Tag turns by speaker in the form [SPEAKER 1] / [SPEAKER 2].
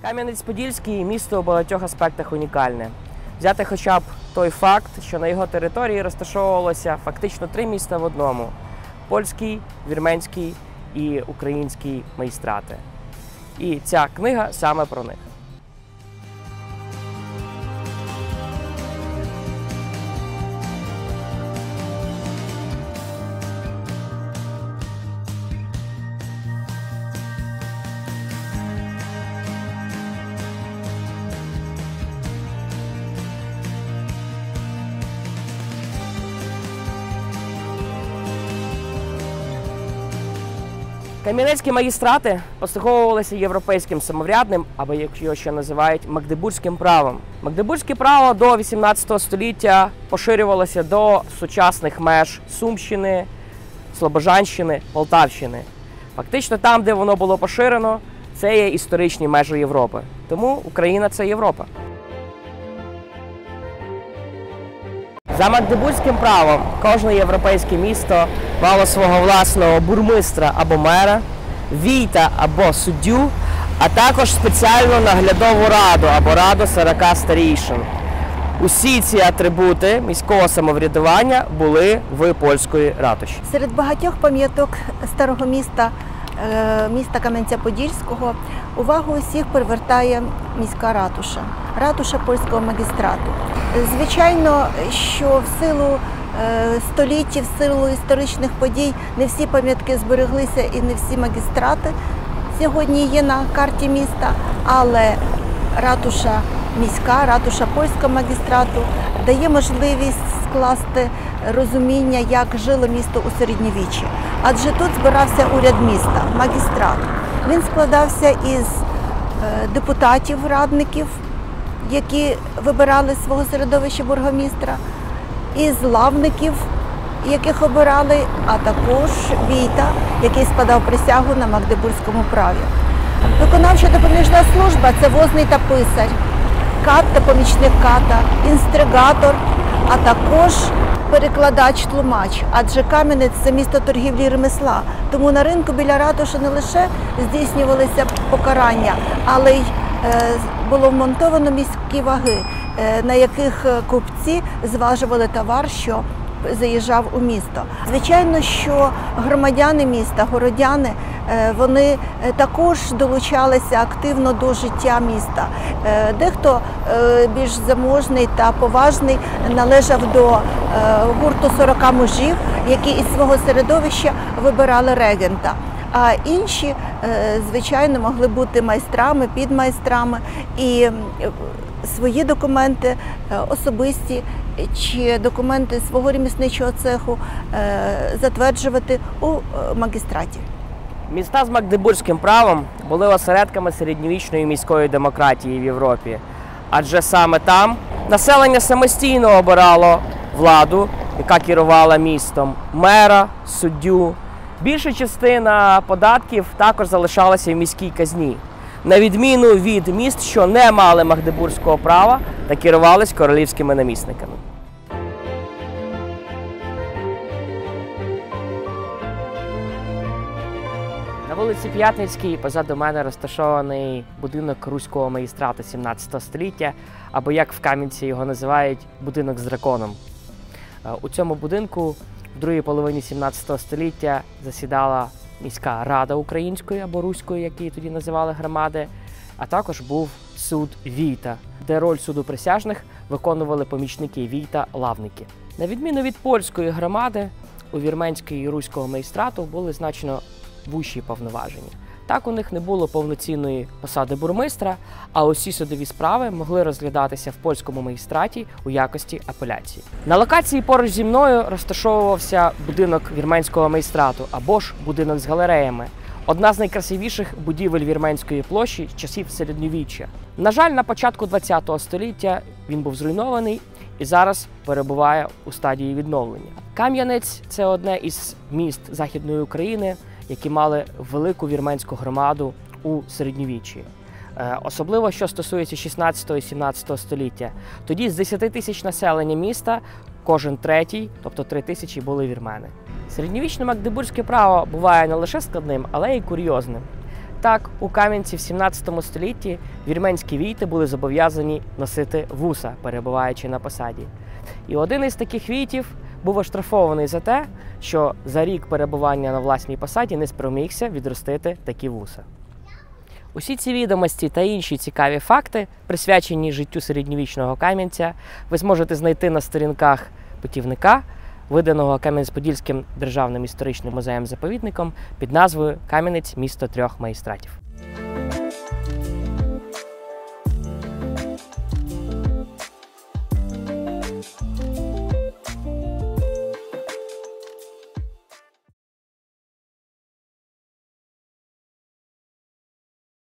[SPEAKER 1] Кам'янець-Подільський – місто у багатьох аспектах унікальне. Взяти хоча б той факт, що на його території розташовувалося фактично 3 міста в одному – польський, вірменський і український майстрати. І ця книга саме про них. Кам'янецькі магістрати послуговувалися європейським самоврядним, або як його ще називають, магдебурзьким правом. Магдебурзьке право до 18 століття поширювалося до сучасних меж Сумщини, Слобожанщини, Полтавщини. Фактично там, де воно було поширено, це є історичні межі Європи. Тому Україна – це Європа. За магдебурзьким правом кожне європейське місто мало свого власного бурмистра або мера, війта або суддю, а також спеціальну наглядову раду або раду 40 старійшин. Усі ці атрибути міського самоврядування були в польської ратуші.
[SPEAKER 2] Серед багатьох пам'яток старого міста Кам'янця-Подільського увагу усіх привертає міська ратуша, ратуша польського магістрату. Звичайно, що в силу століттів, в силу історичних подій не всі пам'ятки збереглися і не всі магістрати сьогодні є на карті міста, але ратуша міська, ратуша польського магістрату дає можливість скласти розуміння, як жило місто у середньовіччі. Адже тут збирався уряд міста, магістрат. Він складався із депутатів, радників, які вибирали свого середовища бургомістра, із лавників, яких обирали, а також війта, який складав присягу на магдебурзькому праві. Виконавча допоміжна служба – це возний та писар, кат та помічник ката, інстригатор, а також перекладач-тлумач, адже Кам'янець – це місто торгівлі і ремесла. Тому на ринку біля ратуші не лише здійснювалися покарання, але й було вмонтовано міські ваги, на яких купці зважували товар, що заїжджав у місто. Звичайно, що громадяни міста, городяни, вони також долучалися активно до життя міста. Дехто більш заможний та поважний належав до гурту 40 мужів, які із свого середовища вибирали регента. А інші, звичайно, могли бути майстрами, підмайстрами і свої документи особисті чи документи свого ремісничого цеху затверджувати у магістраті.
[SPEAKER 1] Міста з магдебурзьким правом були осередками середньовічної міської демократії в Європі. Адже саме там населення самостійно обирало владу, яка керувала містом, мера, суддю. Більша частина податків також залишалася в міській казні, на відміну від міст, що не мали магдебурзького права та керувались королівськими намісниками. На вулиці П'ятницькій позаду мене розташований будинок руського магістрата 17 століття, або, як в Кам'янці його називають, будинок з драконом. У цьому будинку в другій половині 17 століття засідала міська рада української або руської, як її тоді називали громади, а також був суд війта, де роль суду присяжних виконували помічники війта – лавники. На відміну від польської громади, у вірменської і руського магістрату були значно вищі повноваження. Так, у них не було повноцінної посади бурмистра, а усі судові справи могли розглядатися в польському магістраті у якості апеляції. На локації поруч зі мною розташовувався будинок вірменського магістрату, або ж будинок з галереями. Одна з найкрасивіших будівель Вірменської площі з часів середньовіччя. На жаль, на початку ХХ століття він був зруйнований і зараз перебуває у стадії відновлення. Кам'янець – це одне із міст Західної України, які мали велику вірменську громаду у середньовіччі. Особливо, що стосується 16 і 17 століття. Тоді з 10 тисяч населення міста кожен третій, тобто 3 тисячі, були вірмени. Середньовічне магдебурзьке право буває не лише складним, але й курйозним. Так, у Кам'янці в 17 столітті вірменські війти були зобов'язані носити вуса, перебуваючи на посаді. І один із таких війтів був оштрафований за те, що за рік перебування на власній посаді не спромігся відростити такі вуса. Усі ці відомості та інші цікаві факти, присвячені життю середньовічного Кам'янця, ви зможете знайти на сторінках путівника, виданого Кам'янець-Подільським державним історичним музеєм-заповідником під назвою «Кам'янець – місто трьох магістратів».